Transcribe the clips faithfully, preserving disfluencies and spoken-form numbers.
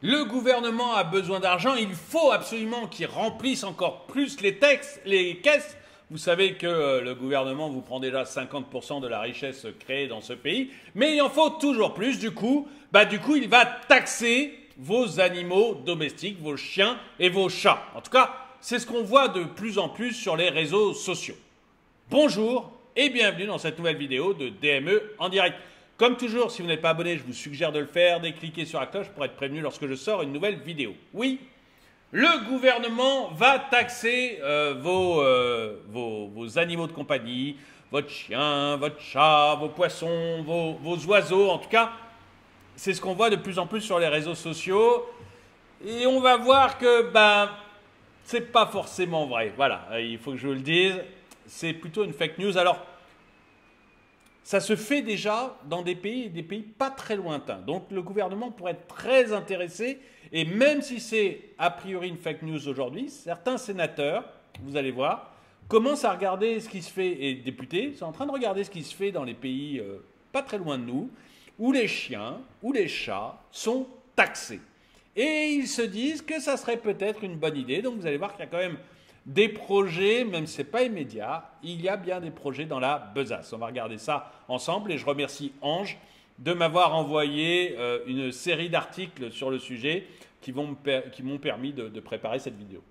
Le gouvernement a besoin d'argent, il faut absolument qu'il remplisse encore plus les textes, les caisses. Vous savez que euh, le gouvernement vous prend déjà cinquante pour cent de la richesse créée dans ce pays, mais il en faut toujours plus. Du coup, bah, du coup, il va taxer vos animaux domestiques, vos chiens et vos chats. En tout cas, c'est ce qu'on voit de plus en plus sur les réseaux sociaux. Bonjour et bienvenue dans cette nouvelle vidéo de D M E en direct. Comme toujours, si vous n'êtes pas abonné, je vous suggère de le faire, de cliquer sur la cloche pour être prévenu lorsque je sors une nouvelle vidéo. Oui, le gouvernement va taxer euh, vos, euh, vos, vos animaux de compagnie, votre chien, votre chat, vos poissons, vos, vos oiseaux. En tout cas, c'est ce qu'on voit de plus en plus sur les réseaux sociaux. Et on va voir que ben, c'est pas forcément vrai. Voilà, il faut que je vous le dise. C'est plutôt une fake news. Alors, ça se fait déjà dans des pays, des pays pas très lointains. Donc le gouvernement pourrait être très intéressé. Et même si c'est a priori une fake news aujourd'hui, certains sénateurs, vous allez voir, commencent à regarder ce qui se fait, et députés sont en train de regarder ce qui se fait dans les pays euh, pas très loin de nous, où les chiens, où les chats sont taxés. Et ils se disent que ça serait peut-être une bonne idée. Donc vous allez voir qu'il y a quand même des projets, même si ce n'est pas immédiat, il y a bien des projets dans la besace. On va regarder ça ensemble et je remercie Ange de m'avoir envoyé euh, une série d'articles sur le sujet qui, vont me per- qui m'ont permis de, de préparer cette vidéo.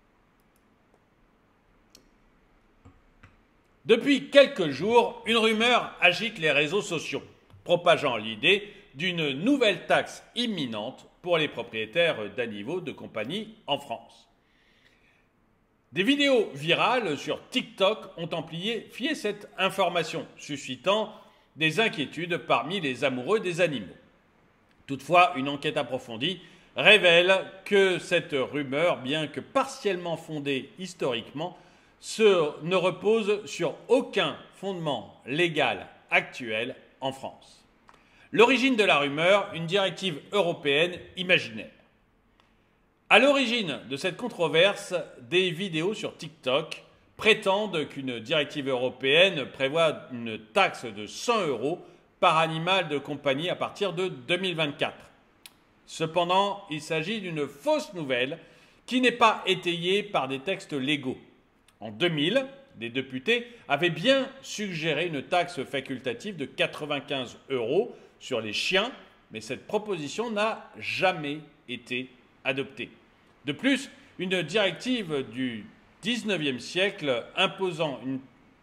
Depuis quelques jours, une rumeur agite les réseaux sociaux, propageant l'idée d'une nouvelle taxe imminente pour les propriétaires d'animaux de compagnie en France. Des vidéos virales sur TikTok ont amplifié cette information, suscitant des inquiétudes parmi les amoureux des animaux. Toutefois, une enquête approfondie révèle que cette rumeur, bien que partiellement fondée historiquement, se, ne repose sur aucun fondement légal actuel en France. L'origine de la rumeur, une directive européenne imaginaire. À l'origine de cette controverse, des vidéos sur TikTok prétendent qu'une directive européenne prévoit une taxe de cent euros par animal de compagnie à partir de deux mille vingt-quatre. Cependant, il s'agit d'une fausse nouvelle qui n'est pas étayée par des textes légaux. En deux mille, des députés avaient bien suggéré une taxe facultative de quatre-vingt-quinze euros sur les chiens, mais cette proposition n'a jamais été adoptée. De plus, une directive du dix-neuvième siècle imposant une,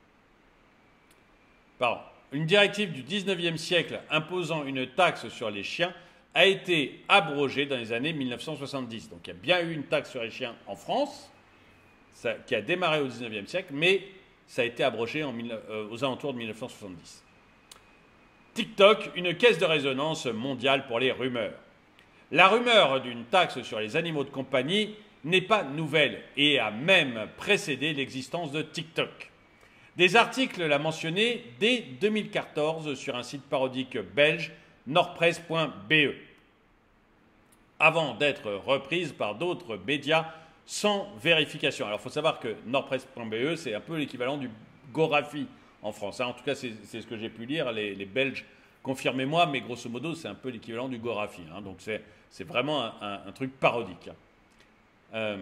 pardon, une directive du dix-neuvième siècle imposant une taxe sur les chiens a été abrogée dans les années mille neuf cent soixante-dix. Donc il y a bien eu une taxe sur les chiens en France, ça, qui a démarré au dix-neuvième siècle, mais ça a été abrogé en, euh, aux alentours de mille neuf cent soixante-dix. TikTok, une caisse de résonance mondiale pour les rumeurs. La rumeur d'une taxe sur les animaux de compagnie n'est pas nouvelle et a même précédé l'existence de TikTok. Des articles la mentionnaient dès deux mille quatorze sur un site parodique belge, nordpresse point b e, avant d'être reprise par d'autres médias sans vérification. Alors il faut savoir que nordpresse point b e, c'est un peu l'équivalent du Gorafi en France. En tout cas, c'est ce que j'ai pu lire, les, les Belges. Confirmez-moi, mais grosso modo, c'est un peu l'équivalent du Gorafi. Hein, donc, c'est vraiment un, un, un truc parodique. Euh,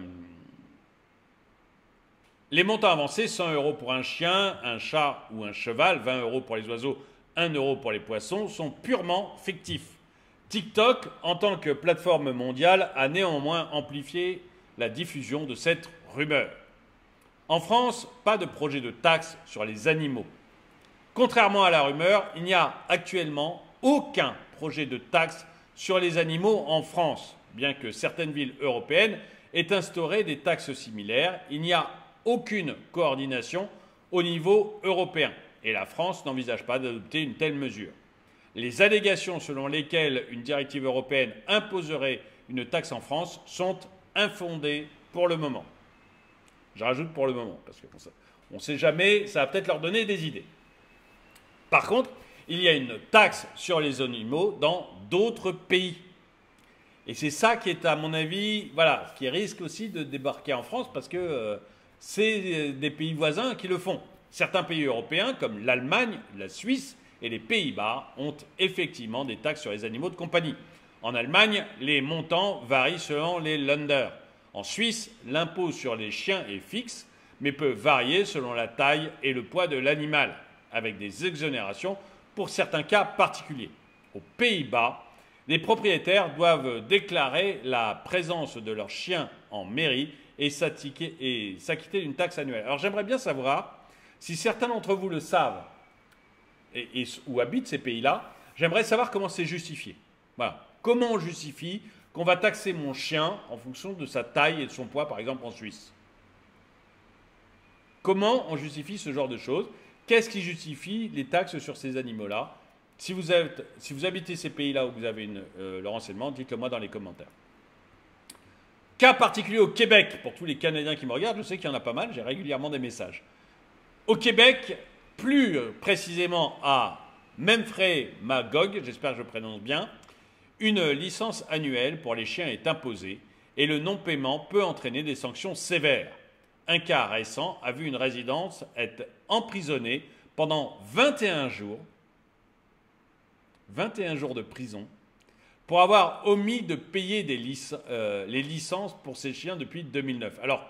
les montants avancés, cent euros pour un chien, un chat ou un cheval, vingt euros pour les oiseaux, un euro pour les poissons, sont purement fictifs. TikTok, en tant que plateforme mondiale, a néanmoins amplifié la diffusion de cette rumeur. En France, pas de projet de taxe sur les animaux. Contrairement à la rumeur, il n'y a actuellement aucun projet de taxe sur les animaux en France. Bien que certaines villes européennes aient instauré des taxes similaires, il n'y a aucune coordination au niveau européen et la France n'envisage pas d'adopter une telle mesure. Les allégations selon lesquelles une directive européenne imposerait une taxe en France sont infondées pour le moment. Je rajoute pour le moment, parce qu'on ne sait jamais, ça va peut-être leur donner des idées. Par contre, il y a une taxe sur les animaux dans d'autres pays. Et c'est ça qui est, à mon avis, voilà, qui risque aussi de débarquer en France parce que euh, c'est des pays voisins qui le font. Certains pays européens, comme l'Allemagne, la Suisse et les Pays-Bas, ont effectivement des taxes sur les animaux de compagnie. En Allemagne, les montants varient selon les Länder. En Suisse, l'impôt sur les chiens est fixe, mais peut varier selon la taille et le poids de l'animal, avec des exonérations pour certains cas particuliers. Aux Pays-Bas, les propriétaires doivent déclarer la présence de leurs chiens en mairie et s'acquitter d'une taxe annuelle. Alors j'aimerais bien savoir, si certains d'entre vous le savent et, et, ou habitent ces pays-là, j'aimerais savoir comment c'est justifié. Voilà. Comment on justifie qu'on va taxer mon chien en fonction de sa taille et de son poids, par exemple en Suisse? Comment on justifie ce genre de choses? Qu'est-ce qui justifie les taxes sur ces animaux-là? Si vous, êtes, si vous habitez ces pays-là où vous avez une, euh, le renseignement, dites-le moi dans les commentaires. Cas particulier au Québec, pour tous les Canadiens qui me regardent, je sais qu'il y en a pas mal, j'ai régulièrement des messages. Au Québec, plus précisément à Memphrey-Magog, j'espère que je prononce bien, une licence annuelle pour les chiens est imposée et le non-paiement peut entraîner des sanctions sévères. Un cas récent a vu une résidence être emprisonnée pendant vingt et un jours, vingt et un jours de prison, pour avoir omis de payer des lic euh, les licences pour ces chiens depuis deux mille neuf. Alors,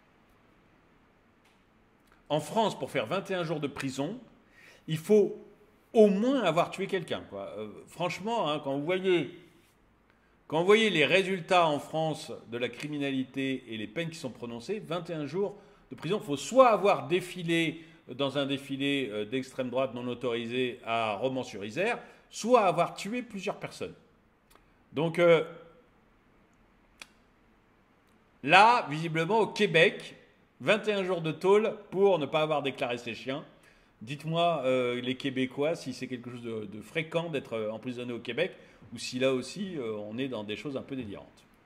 en France, pour faire vingt et un jours de prison, il faut au moins avoir tué quelqu'un. Euh, franchement, hein, quand vous voyez, quand vous voyez les résultats en France de la criminalité et les peines qui sont prononcées, vingt et un jours de prison, il faut soit avoir défilé dans un défilé euh, d'extrême droite non autorisé à Romans-sur-Isère, soit avoir tué plusieurs personnes. Donc euh, là, visiblement, au Québec, vingt et un jours de tôle pour ne pas avoir déclaré ses chiens. Dites-moi, euh, les Québécois, si c'est quelque chose de, de fréquent d'être emprisonné au Québec, ou si là aussi, euh, on est dans des choses un peu délirantes.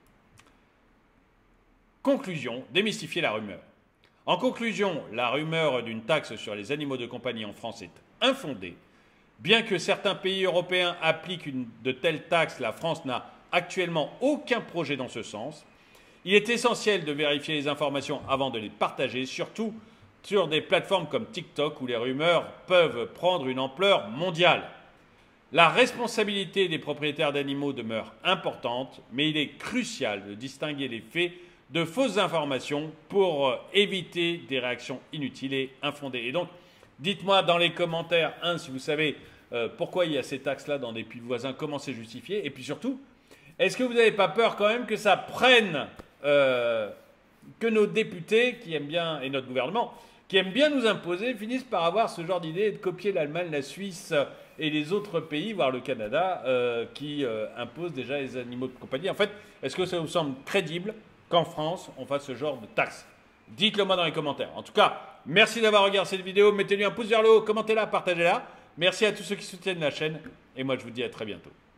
Conclusion, démystifier la rumeur. En conclusion, la rumeur d'une taxe sur les animaux de compagnie en France est infondée. Bien que certains pays européens appliquent une, de telles taxes, la France n'a actuellement aucun projet dans ce sens. Il est essentiel de vérifier les informations avant de les partager, surtout sur des plateformes comme TikTok où les rumeurs peuvent prendre une ampleur mondiale. La responsabilité des propriétaires d'animaux demeure importante, mais il est crucial de distinguer les faits de fausses informations pour éviter des réactions inutiles et infondées. Et donc, dites-moi dans les commentaires, un, si vous savez euh, pourquoi il y a ces taxes-là dans des pays voisins, comment c'est justifié, et puis surtout, est-ce que vous n'avez pas peur quand même que ça prenne, euh, que nos députés qui aiment bien, et notre gouvernement, qui aiment bien nous imposer, finissent par avoir ce genre d'idée de copier l'Allemagne, la Suisse et les autres pays, voire le Canada, euh, qui euh, imposent déjà les animaux de compagnie. En fait, est-ce que ça vous semble crédible qu'en France, on fasse ce genre de taxes? Dites-le moi dans les commentaires. En tout cas, merci d'avoir regardé cette vidéo. Mettez-lui un pouce vers le haut, commentez-la, partagez-la. Merci à tous ceux qui soutiennent la chaîne. Et moi, je vous dis à très bientôt.